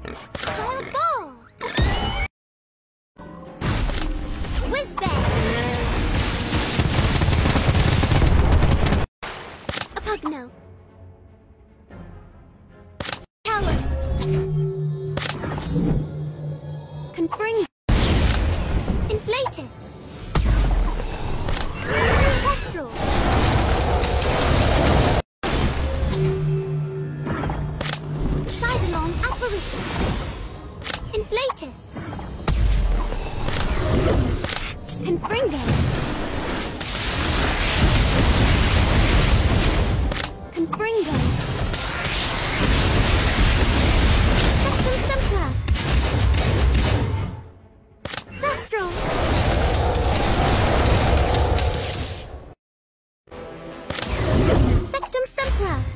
Wild ball! Whiz-bang! A pugno. Talon. Confring. Inflatus. Kestrel. Sidelong apparition. Inflatus. Confringo. Confringo. Sectum Simpler. Thestral. Sectum Simpler.